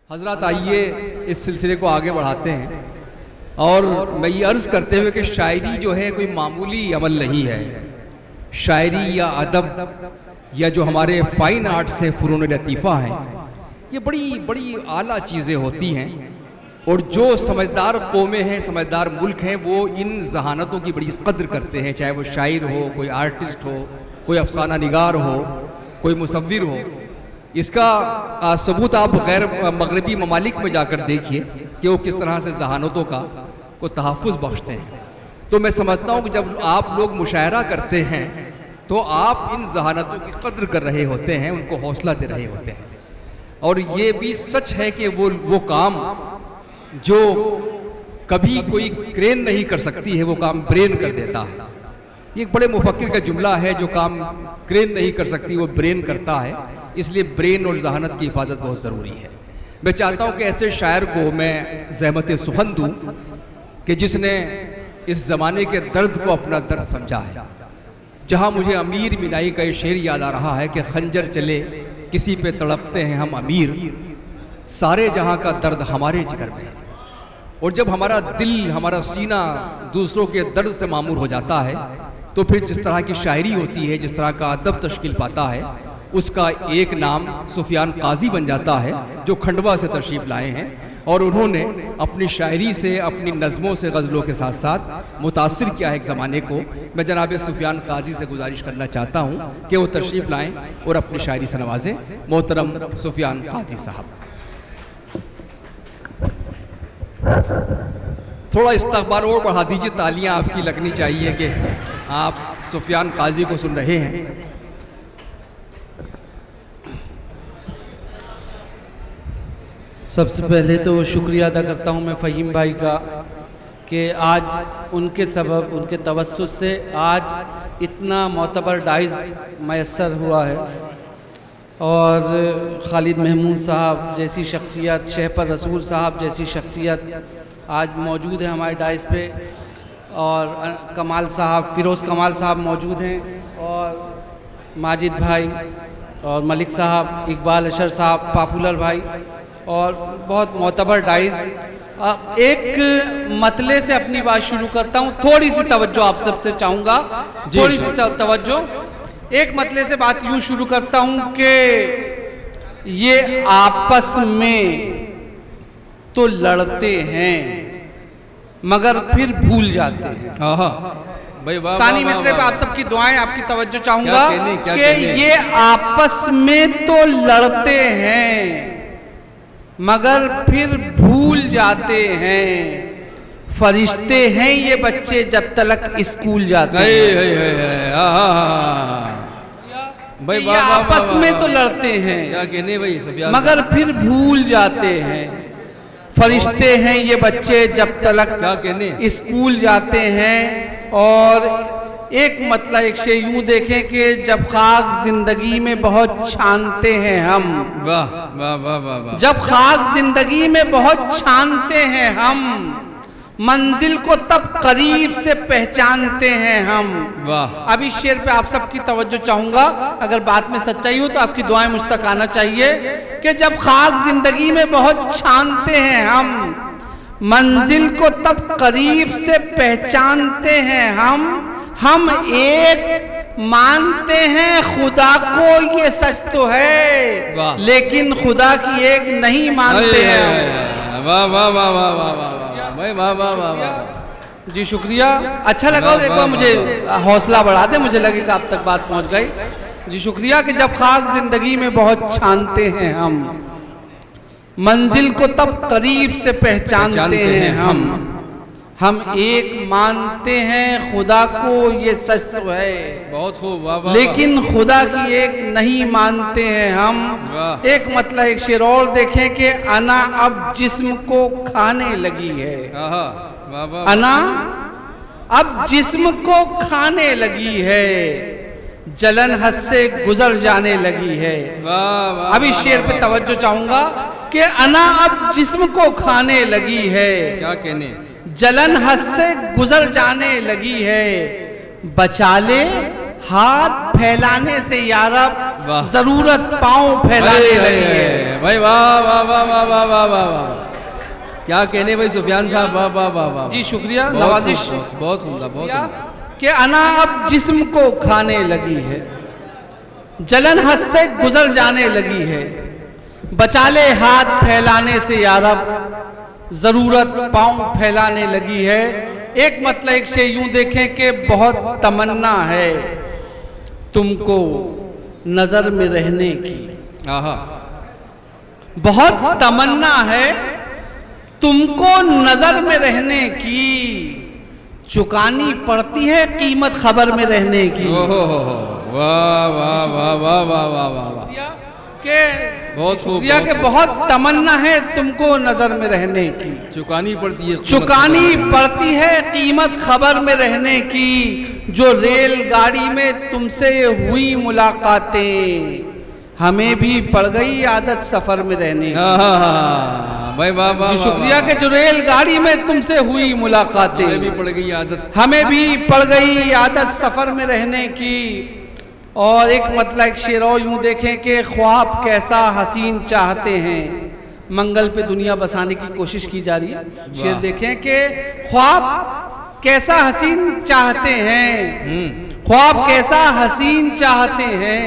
हजरत आइए इस सिलसिले को आगे बढ़ाते हैं। और मैं ये अर्ज़ करते हुए कि शायरी जो है कोई मामूली अमल नहीं है। शायरी या अदब या जो हमारे फ़ाइन आर्ट्स है, फ़ुनून लतीफ़ा हैं, ये बड़ी बड़ी आला चीज़ें होती हैं। और जो समझदार कौमें हैं, समझदार मुल्क हैं, वो इन जहानतों की बड़ी कद्र करते हैं। चाहे वो शायर हो, कोई आर्टिस्ट हो, कोई अफसाना निगार हो, कोई मुसव्विर हो। इसका सबूत आप गैर मगरबी ममालिक में जाकर देखिए कि वो किस तरह से जहानतों को तहफ़्फ़ुज़ बख्शते हैं। तो मैं समझता हूँ कि जब आप लोग मुशायरा करते हैं तो आप इन जहानतों की कद्र कर रहे होते हैं, उनको हौसला दे रहे होते हैं। और ये भी सच है कि वो काम जो कभी कोई क्रेन नहीं कर सकती है, वो काम ब्रेन कर देता है। ये एक बड़े मुफक्किर का जुमला है, जो काम क्रेन नहीं कर सकती वो ब्रेन करता है। इसलिए ब्रेन और जहानत की हिफाजत बहुत ज़रूरी है। मैं चाहता हूँ कि ऐसे शायर को मैं ज़हमत सुखन दूँ कि जिसने इस ज़माने के दर्द को अपना दर्द समझा है। जहाँ मुझे अमीर मिनाई का ये शेर याद आ रहा है कि खंजर चले किसी पे तड़पते हैं हम अमीर, सारे जहाँ का दर्द हमारे जिगर में है। और जब हमारा दिल, हमारा सीना दूसरों के दर्द से मामूर हो जाता है तो फिर जिस तरह की शायरी होती है, जिस तरह का अदब तश्कील पाता है, उसका एक नाम सुफियान काजी बन जाता है, जो खंडवा से तशरीफ़ लाए हैं। और उन्होंने अपनी शायरी से, अपनी नज़मों से, गज़लों के साथ साथ मुतासिर किया है एक ज़माने को। मैं जनाब सुफियान काजी से गुजारिश करना चाहता हूँ कि वो तशरीफ़ लाएँ और अपनी शायरी से नवाजें। मोहतरम सुफियान काजी साहब, थोड़ा इस्तक़बाल और बढ़ा दीजिए, तालियां आपकी लगनी चाहिए कि आप सुफियान काजी को सुन रहे हैं। सबसे पहले तो शुक्रिया अदा करता हूं मैं फ़हीम भाई का कि आज उनके सबब, उनके तवस्सुस से आज इतना मोतबर डाइज़ मैसर हुआ है। और खालिद महमूद साहब जैसी शख्सियत, शहपर रसूल साहब जैसी शख्सियत आज मौजूद है हमारे डाइस पे। और कमाल साहब, फ़िरोज़ कमाल साहब मौजूद हैं, और माजिद भाई और मलिक साहब, इकबाल अशर साहब, पॉपुलर भाई, और बहुत मोतबर डाइस। एक मतले से अपनी बात शुरू करता हूँ, थोड़ी सी तवज्जो आप सबसे चाहूँगा, थोड़ी सी तवज्जो। एक मतले से बात यूँ शुरू करता हूँ कि ये आपस में तो लड़ते हैं मगर फिर भूल जाते हैं। सानी मिसरे पे आप सबकी दुआएं, आपकी तवज्जो चाहूँगा कि ये आपस में तो लड़ते हैं मगर फिर भूल जाते हैं। फरिश्ते हैं ये बच्चे जब तलक स्कूल जाते हैं। ये आपस में तो लड़ते हैं मगर फिर भूल जाते हैं। फरिश्ते हैं ये बच्चे जब तलक स्कूल जाते हैं। और एक मतलब एक से यूं देखें कि जब खाक जिंदगी में बहुत छानते हैं हम, वाह वाह वाह वाह, जब खाक जिंदगी में बहुत छानते हैं हम, मंजिल को तब करीब से पहचानते हैं हम। वाह। अब इस शेर पे आप सबकी तवज्जो चाहूंगा, अगर बात में सच्चाई हो तो आपकी दुआएं मुझ तक आना चाहिए कि जब खाक जिंदगी में बहुत छानते हैं हम, मंजिल को तब करीब से पहचानते हैं हम एक मानते हैं खुदा को, ये सच तो है, लेकिन खुदा की एक नहीं मानते हैं। वाह वाह वाह वाह वाह वाह वाह वाह वाह वाह जी, शुक्रिया, अच्छा लगा। और एक बार मुझे हौसला बढ़ा दे, मुझे लगे कि आप तक बात पहुंच गई जी। शुक्रिया कि जब खाक जिंदगी में बहुत छानते हैं मंजिल को तब करीब से पहचानते हैं हम एक मानते हैं खुदा को, ये सच तो है, बहुत खूब, लेकिन खुदा की एक नहीं मानते हैं हम। एक मतलब एक शेर और देखें कि अना अब जिस्म को खाने लगी है। अना अब जिस्म को खाने लगी है, जलन हद से गुजर जाने लगी है। अब इस शेर पे तवज्जो चाहूंगा कि अना अब जिस्म को खाने लगी है, क्या कहने, जलन हद से गुजर जाने लगी है। बचा ले हाथ फैलाने से यारब, जरूरत पांव फैलाने लगी है। भाई, वाह वाह वाह वाह वाह वाह वाह वाह, क्या कहने भाई सुफियान साहब, वाह वाह वाह वाह जी शुक्रिया, नवाजिश बहुत उम्दा, बहुत उम्दा। कि अना अब जिस्म को खाने लगी है, जलन हद से गुजर जाने लगी है, बचा ले हाथ फैलाने से यारब, जरूरत पांव फैलाने लगी है। एक मतलब एक से यूं देखें कि बहुत तमन्ना है तुमको नजर में रहने की, बहुत तमन्ना है तुमको नजर में रहने की, चुकानी पड़ती है कीमत खबर में रहने की। वाह वाह वाह वाह वाह वाह वाह, के बहुत खूब, के बहुत तमन्ना है तुमको नजर में रहने की, चुकानी पड़ती है, चुकानी पड़ती है कीमत खबर में रहने की, जो रेलगाड़ी में तुमसे हुई मुलाकातें, हमें भी पड़ गई आदत सफर में रहने की। भाई वाह वाह, शुक्रिया के जो रेलगाड़ी में तुमसे हुई मुलाकातें, हमें भी पड़ गई आदत, हमें भी पड़ गई आदत सफर में रहने की। और एक मतलब एक शेर और यूं देखें कि ख्वाब कैसा हसीन चाहते हैं, मंगल पे दुनिया बसाने की कोशिश की जा रही है। शेर देखें कि ख्वाब कैसा हसीन चाहते हैं, ख्वाब कैसा हसीन चाहते हैं,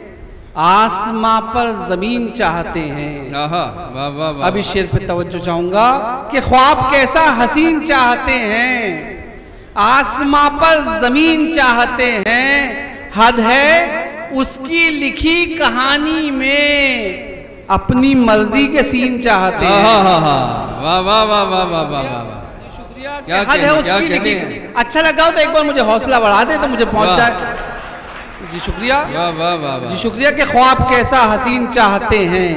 आसमां पर जमीन चाहते हैं। वाह वाह, अब इस शेर पे तवज्जो चाहूंगा कि ख्वाब कैसा हसीन चाहते हैं, आसमां पर जमीन चाहते हैं, हद है उसकी लिखी कहानी में, अपनी मर्जी के सीन चाहते हैं। वाह वाह वाह वाह वाह वाह वाह, शुक्रिया। हद है उसकी लिखी, अच्छा लगा तो एक बार मुझे हौसला बढ़ा दे तो मुझे पहुंच जाए। जी शुक्रिया, वाह वाह वाह, जी शुक्रिया। के ख्वाब कैसा हसीन चाहते हैं,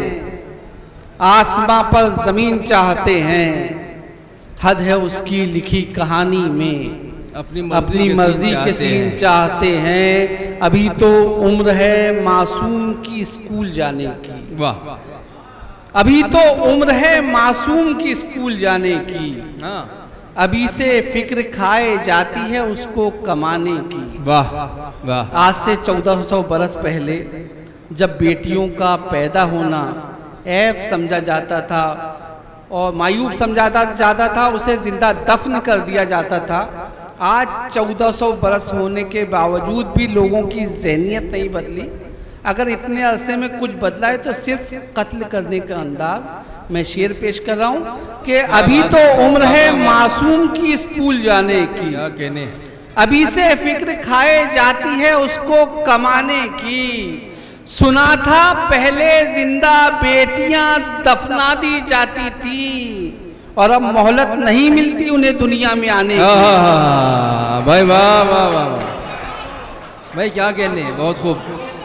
आसमां पर जमीन चाहते हैं, हद है उसकी लिखी कहानी में, अपनी मर्जी के सीन चाहते हैं। अभी तो उम्र है मासूम की स्कूल जाने की, वाह, अभी तो उम्र है मासूम की स्कूल जाने की, अभी से फिक्र खाए जाती है उसको कमाने की। वाह वाह। आज से 1400 बरस पहले जब बेटियों का पैदा होना ऐब समझा जाता था और मायूब समझा जाता था, उसे जिंदा दफन कर दिया जाता था। आज 1400 बरस होने के बावजूद भी लोगों की ज़हनियत नहीं बदली। अगर इतने अरसे में कुछ बदला है तो सिर्फ कत्ल करने का अंदाज। मैं शेर पेश कर रहा हूँ कि अभी तो उम्र है मासूम की स्कूल जाने की, क्या कहने, अभी से फिक्र खाए जाती है उसको कमाने की। सुना था पहले जिंदा बेटियां दफना दी जाती थी और अब मोहलत नहीं मिलती उन्हें दुनिया में आने की। भाई वाह वाह वाह भाई, क्या कहने, बहुत खूब,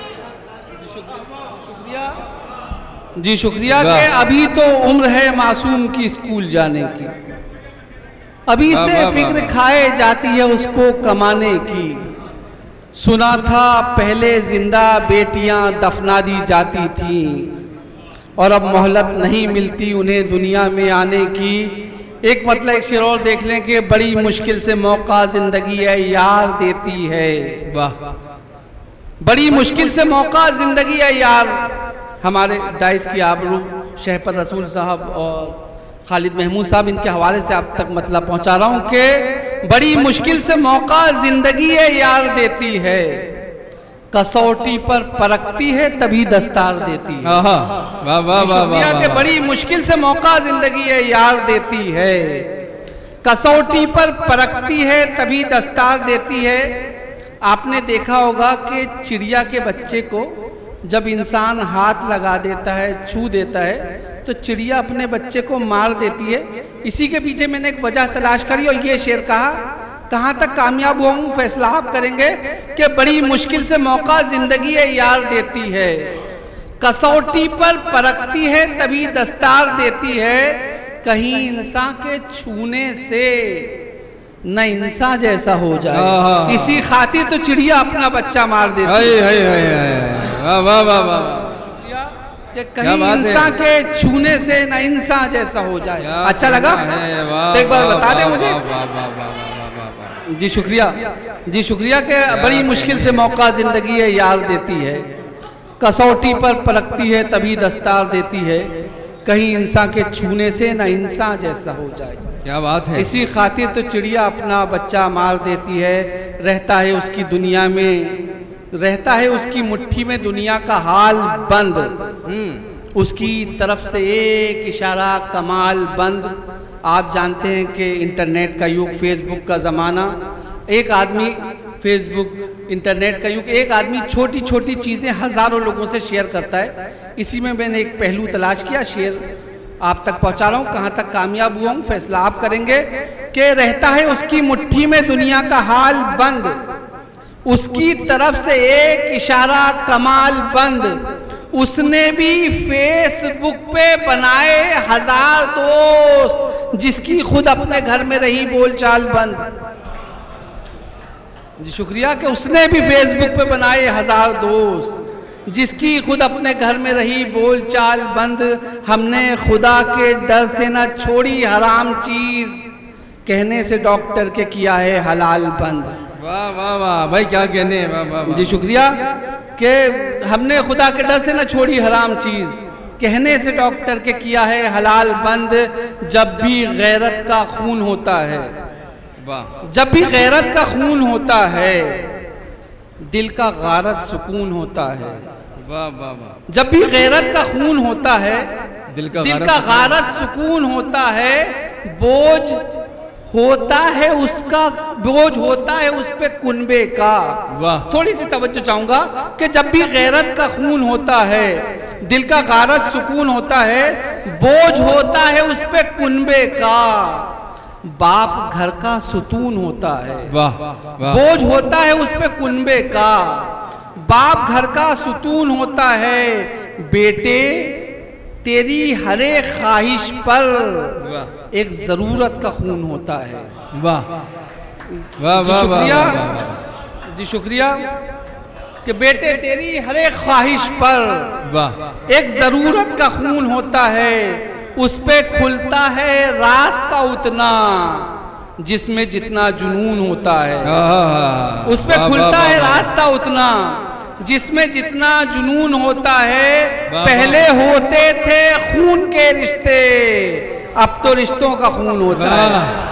जी शुक्रिया। कि अभी तो उम्र है मासूम की स्कूल जाने की, अभी से फिक्र खाए जाती है उसको कमाने की। सुना था पहले जिंदा बेटियां दफना दी जाती थी और अब मोहलत नहीं मिलती उन्हें दुनिया में आने की। एक मतलब एक शेर और देख लें कि बड़ी मुश्किल से मौका जिंदगी है यार देती है। वाह, बड़ी मुश्किल से मौका जिंदगी है यार। हमारे डाइस की आबरू शहपर रसूल साहब और खालिद महमूद साहब, इनके हवाले से आप तक मतलब पहुंचा रहा हूं कि बड़ी मुश्किल से मौका जिंदगी है यार देती है, कसौटी पर परखती है तभी दस्तार देती है। वाह वाह वाह, कि बड़ी मुश्किल से मौका जिंदगी है यार देती है, कसौटी पर परखती है तभी दस्तार देती है। आपने देखा होगा कि चिड़िया के बच्चे को जब इंसान हाथ लगा देता है, छू देता है, तो चिड़िया अपने बच्चे को मार देती है। इसी के पीछे मैंने एक वजह तलाश करी और ये शेर कहा, कहाँ तक कामयाब हुआ हूँ फैसला आप करेंगे कि बड़ी मुश्किल से मौका जिंदगी है यार देती है, कसौटी पर परखती है तभी दस्तार देती है। कहीं इंसान के छूने से न इंसान जैसा हो जाए, इसी खातिर तो चिड़िया अपना बच्चा मार देती है। वाह वाह वाह, कि कहीं इंसान के छूने से न इंसान जैसा हो जाए। अच्छा लगा तो एक बार बता दे मुझे। जी शुक्रिया, जी शुक्रिया। कि बड़ी मुश्किल से मौका जिंदगी है यार देती है, कसौटी पर परखती है तभी दस्तार देती है, कहीं इंसान के छूने से ना इंसान जैसा हो जाए। क्या बात है। इसी खातिर तो चिड़िया अपना बच्चा मार देती है, रहता है उसकी दुनिया में, रहता है उसकी मुट्ठी में दुनिया का हाल बंद, उसकी तरफ से एक इशारा कमाल बंद। आप जानते हैं कि इंटरनेट का युग, फेसबुक का ज़माना, एक आदमी फेसबुक इंटरनेट का युग, एक आदमी छोटी छोटी चीज़ें हज़ारों लोगों से शेयर करता है। इसी में मैंने एक पहलू तलाश किया, शेयर आप तक पहुंचा रहा हूँ, कहाँ तक कामयाब हुआ हूँ फैसला आप करेंगे। कि रहता है उसकी मुट्ठी में दुनिया का हाल बंद, उसकी तरफ से एक इशारा कमाल बंद, उसने भी फेसबुक पे बनाए 1000 दोस्त, जिसकी खुद अपने घर में रही बोलचाल बंद। जी शुक्रिया। कि उसने भी फेसबुक पे बनाए 1000 दोस्त, जिसकी खुद अपने घर में रही बोलचाल बंद। हमने खुदा के डर से न छोड़ी हराम चीज, कहने से डॉक्टर के किया है हलाल बंद। वाह वाह वाह भाई, क्या कहने। वाह वाह वाह। जी शुक्रिया। कि हमने खुदा के डर से न छोड़ी हराम चीज, कहने से डॉक्टर के किया है हलाल बंद। जब भी गैरत का खून होता है, वाह, जब भी गैरत का खून होता है, दिल का गारत सुकून होता है। वाह वाह वाह। जब भी गैरत का खून होता है, दिल का गारत सुकून होता है। बोझ होता है उसका, बोझ होता है उस पे कुनबे का। वाह। थोड़ी सी तवज्जो चाहूंगा कि जब भी गैरत का खून होता है, दिल का गारत सुकून होता है, बोझ होता है उस पे कुनबे का। बाप घर का सुतून होता है। वाह वाह। बोझ होता है उस पे कुनबे का, बाप घर का सुतून होता है। बेटे तेरी हरे ख्वाहिश पर एक जरूरत का खून होता है। वाह वाह वाह वाह। जी शुक्रिया। कि बेटे तेरी हरे ख्वाहिश पर वाह एक जरूरत का खून होता है, उस पे खुलता है रास्ता उतना जिसमें जितना जुनून होता है। उस पे खुलता है रास्ता उतना जिसमें जितना जुनून होता है। पहले होते थे खून के रिश्ते, अब तो रिश्तों का खून होता है।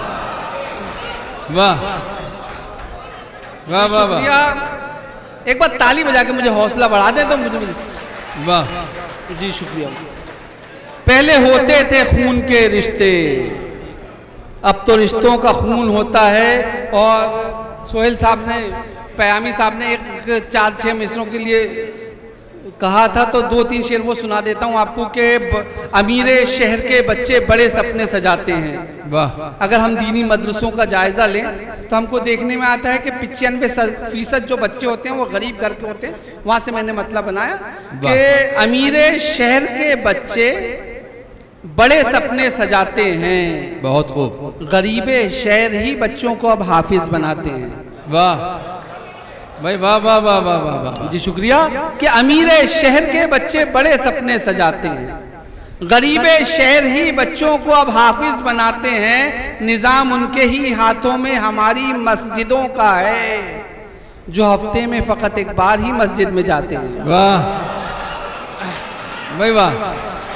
वाह वाह वाह वाह। एक बार ताली बजा के मुझे हौसला बढ़ा दे तो मुझे। वाह जी शुक्रिया। पहले होते थे खून के रिश्ते, अब तो रिश्तों का खून होता है। और सोहेल साहब ने, पयामी साहब ने एक 4-6 मिसरों के लिए कहा था, तो 2-3 शेर वो सुना देता हूँ आपको। कि अमीरे शहर के बच्चे बड़े सपने सजाते हैं। वाह। अगर हम दीनी मदरसों का जायजा लें तो हमको देखने में आता है कि 95% जो बच्चे होते हैं वो गरीब घर के होते हैं। वहां से मैंने मतलब बनाया कि अमीरे शहर के बच्चे बड़े सपने सजाते हैं, बहुत खूब। गरीबे शहर ही बच्चों को अब हाफिज बनाते हैं। वाह भाई वाह वाह वाह वाह वाह वाह। जी शुक्रिया। कि अमीरे शहर के बच्चे बड़े सपने सजाते हैं, गरीबे शहर ही बच्चों को अब हाफिज बनाते हैं। निजाम उनके ही हाथों में हमारी मस्जिदों का है, जो हफ्ते में फकत एक बार ही मस्जिद में जाते हैं। वाह भाई वाह।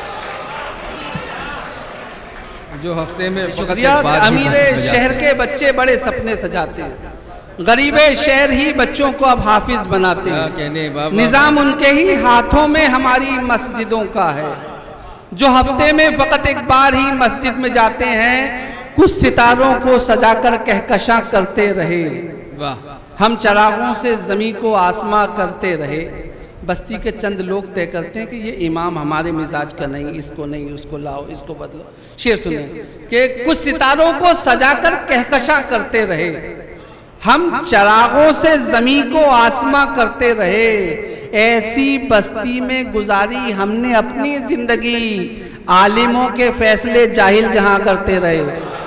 जो हफ्ते में शुक्रिया। अमीरे शहर के बच्चे बड़े सपने सजाते हैं, गरीबे शहर ही बच्चों को अब हाफिज बनाते हैं। निजाम उनके ही हाथों में हमारी मस्जिदों का है, जो हफ्ते में फकत एक बार ही मस्जिद में जाते हैं। कुछ सितारों को सजाकर कहकशां करते रहे, हम चरागों से जमी को आसमां करते रहे। बस्ती के चंद लोग तय करते हैं कि ये इमाम हमारे मिजाज का नहीं, इसको नहीं, उसको लाओ, इसको बदलो। शेर सुने कि कुछ सितारों को सजाकर कहकशां करते रहे, हम चरागों से जमी को आसमां करते रहे। ऐसी बस्ती में गुजारी हमने अपनी जिंदगी, आलिमों के फैसले जाहिल जहां करते रहे।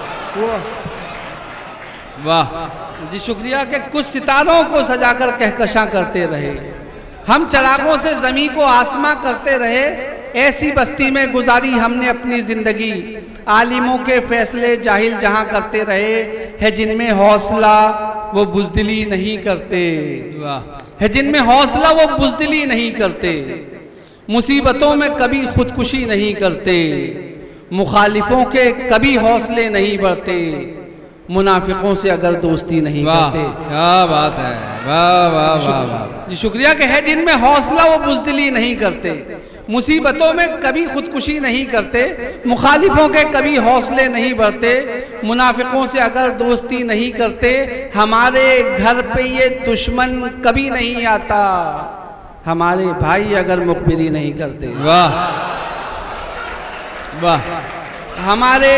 वाह जी शुक्रिया। कि कुछ सितारों को सजाकर कहकशां करते रहे, हम चरागों से जमी को आसमां करते रहे। ऐसी बस्ती में गुजारी हमने अपनी जिंदगी, आलिमों के फैसले जाहिल जहां करते रहे। है जिनमें हौसला वो बुज़दिली नहीं करते, है जिनमें हौसला वो बुज़दिली नहीं करते, मुसीबतों में कभी खुदकुशी नहीं करते, मुखालिफों के कभी हौसले नहीं बढ़ते, मुनाफिकों से अगर दोस्ती नहीं करते। क्या बात है, वाह वाह वाह वाह जी शुक्रिया। के है जिनमें हौसला वो बुज़दिली नहीं करते, मुसीबतों में कभी खुदकुशी नहीं करते, मुखालिफों के कभी हौसले नहीं बढ़ते, मुनाफिकों से अगर दोस्ती नहीं करते, हमारे घर पे ये दुश्मन कभी नहीं आता, हमारे भाई अगर मुखबिरी नहीं करते। वाह वाह। हमारे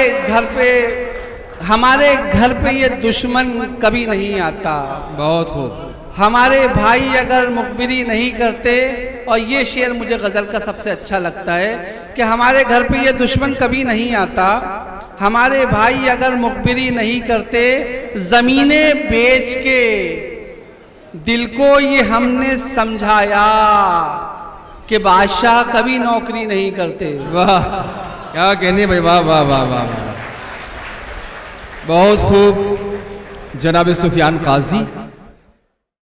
घर पे ये दुश्मन कभी नहीं आता। बहुत खूब। हमारे भाई अगर मुखबिरी नहीं करते, और ये शेर मुझे गज़ल का सबसे अच्छा लगता है कि हमारे घर पे ये दुश्मन कभी नहीं आता, हमारे भाई अगर मुखबिरी नहीं करते, ज़मीनें बेच के दिल को ये हमने समझाया कि बादशाह कभी नौकरी नहीं करते। वाह क्या कहने भाई, वाह वाह वाह वाह वाह। बहुत खूब जनाब सुफियान काजी।